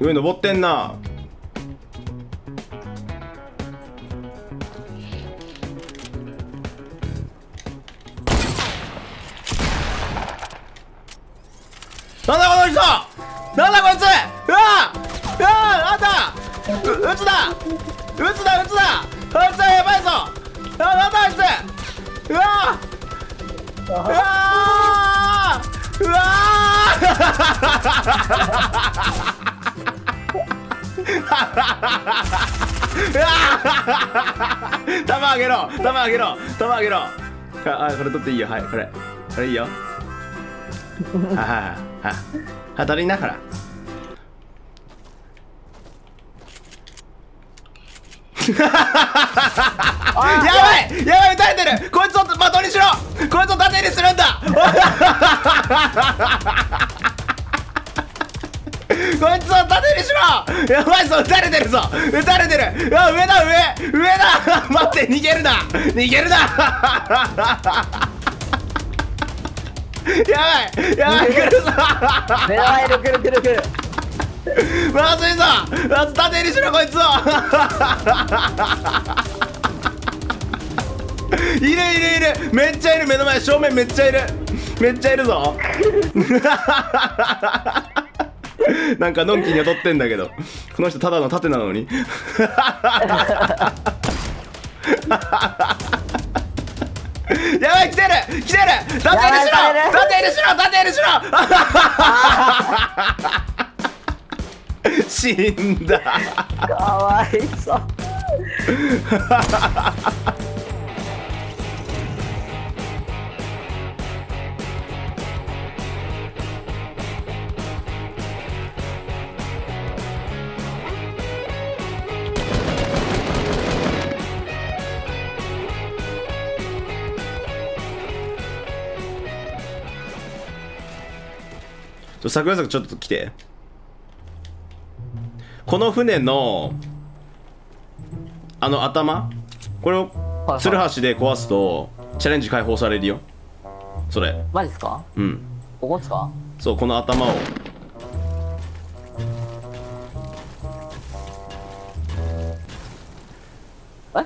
上登ってんな。なんだこの人、なんだこいつ。うわうわなんだ、うつだうつだうつだ、あいつやばいぞ。なんだあいつ。うわうわうわ弾あげろ、弾あげろ、弾あげろ。あ、これ取っていいよ。はい、これいいよ。当たりながら。やばいやばい、撃たれてる。こいつを的にしろ、こいつを盾にするんだ。こいつを盾にしろ。やばいぞ、撃たれてるぞ、撃たれてる。うわ、上だ、上だ。待って、逃げるな、逃げるな。やばいやばい、来るぞ。 目の前で来る。 まずいぞ、まず盾にしろこいつを。いる、めっちゃいる。目の前、正面めっちゃいるぞ。なんかのんきに踊ってんだけど、この人ただの盾なのに。やばい、来てる盾にしろ。死んだ。 かわいそう。 桜坂ちょっと来て。この船の頭、これをツルハシで壊すとチャレンジ解放されるよ。それマジっすか？ うん、 ここっすか？ そう、この頭を。 え？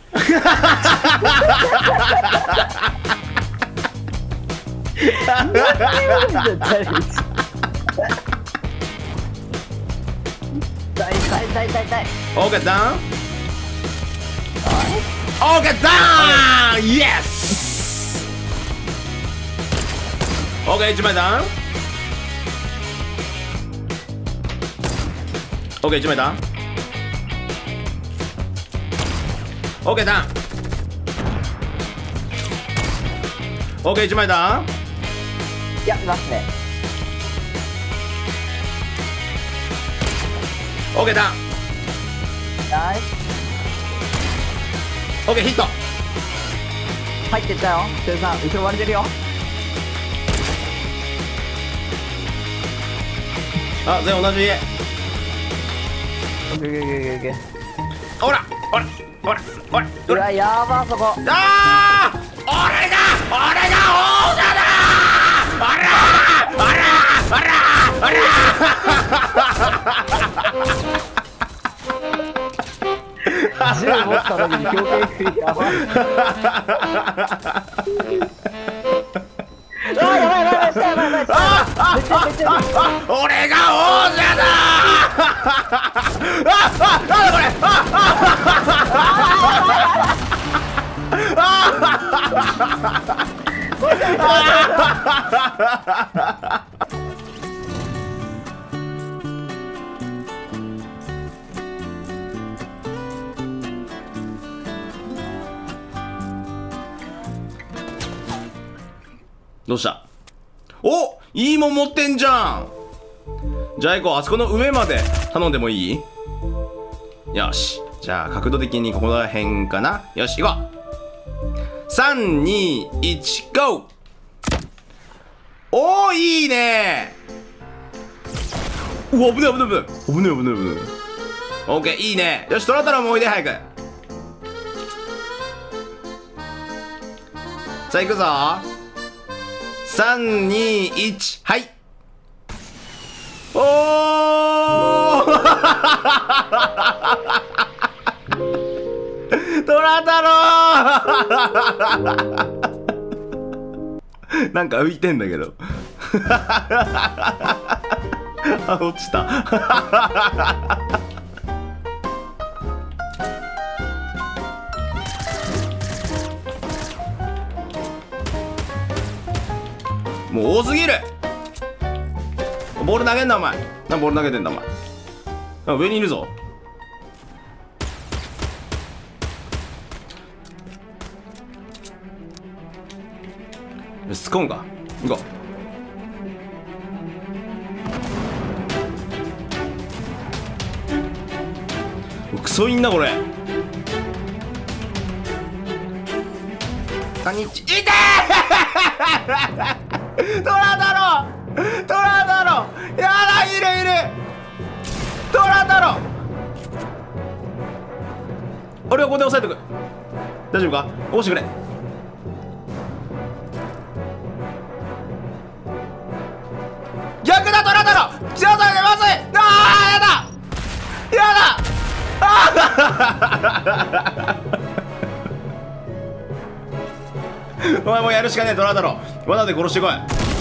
痛い。 オーケーダウン。オーケーダウン。イエス。オーケー、1枚ダウン。オーケー、1枚ダウン。オーケーダウン。オーケー、1枚ダウン。 いや、いますね。 オーケーダウン。 ナイス。 オーケー、ヒット。 入ってったよ。セルさん、後ろ割れてるよ。 あ、全員同じ家。 オッケー。 ほら。 うわ、やば、そこ。 ああ、俺が王者だ。 銃持った時に狂犬振りやばい。あ、やばい、下やばい。 俺が王者だ。なんだこれ。どうした？お、いいもん持ってんじゃん。じゃあ行こう。あそこの上まで頼んでもいい？よし、じゃあ角度的にここら辺かな。よし、行こう。3、2、1、GO！ おー、いいねー。うわ、危ねえ。オッケー、いいね。よし、トラタラもおいで、早く。さあ、行くぞ。3、2、1、はい。おーなんか浮いてんだけど。あ、落ちた。もう多すぎる。ボール投げんなお前。なんボール投げてんだお前。あ、上にいるぞ。スコーンか。行こう。クソいんなこれ。こんにち痛い。トラだろ、トラだろ、やだ、いるいる、トラだろ。俺はここで押さえてく。大丈夫か、押してくれ。逆だ、トラだろ。ちょっと待って、まずい。ああ、やだやだ。あお前もうやるしかねえ、トラだろ。わざで殺してこい。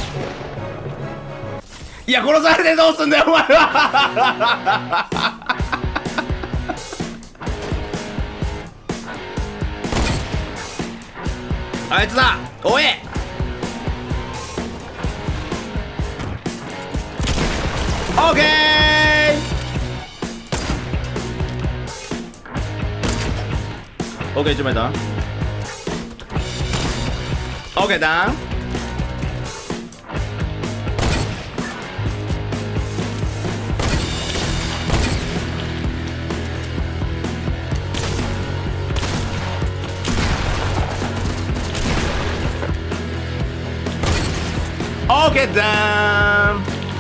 いや、殺されてどうすんだよお前は。あいつだ、おい。オッケー。オッケー、1枚だ。オッケーだ。オッケーだ。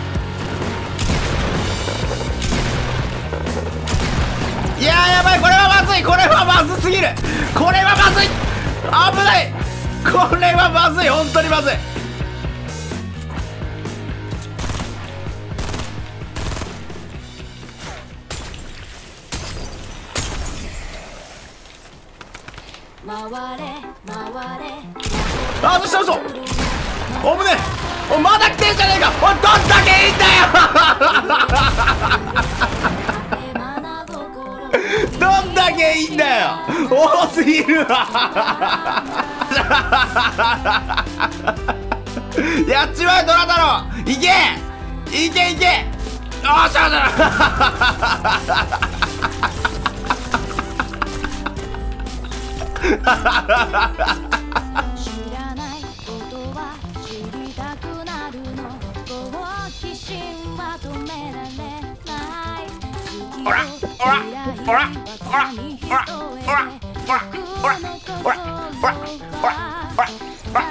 いやー、やばい、これはまずい、これはまずすぎる、これはまずい、危ない、これはまずい、本当にまずい。あ、どうしたどうした、おぶねえ、おまだ来てんじゃねえか、おい、どんだけいいんだよ。どんだけいいんだよ、多すぎるわ。やっちまえ、ドラだろ、いけいけいけ、よっしゃよっしゃ。おらおらおらおらおらおらおらおらおらおらおらおらおら。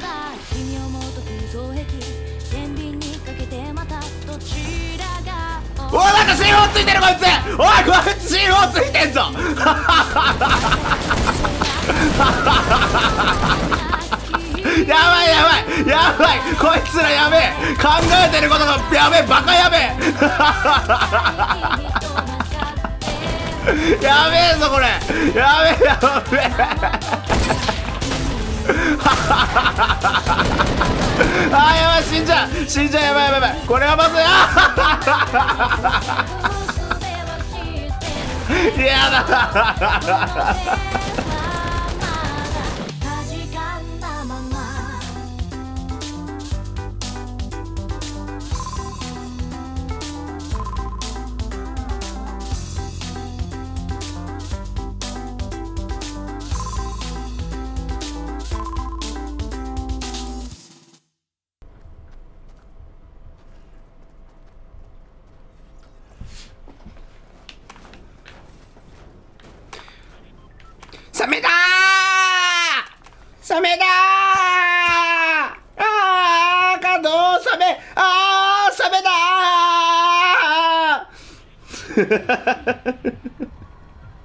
おい、なんか C4 ついてるこいつ、おい、こいつ C4 ついてんぞ。やばいやばいやばい、こいつらやべえ、考えてることがやべえ、バカやべえ。やべえぞこれ、やべえやべえ。あー、やばい、死んじゃう死んじゃう、やばいやばいやばい、これはまずい。あやだ。サメだー、サメだー、あー、感動、サメ、あー、サメだー。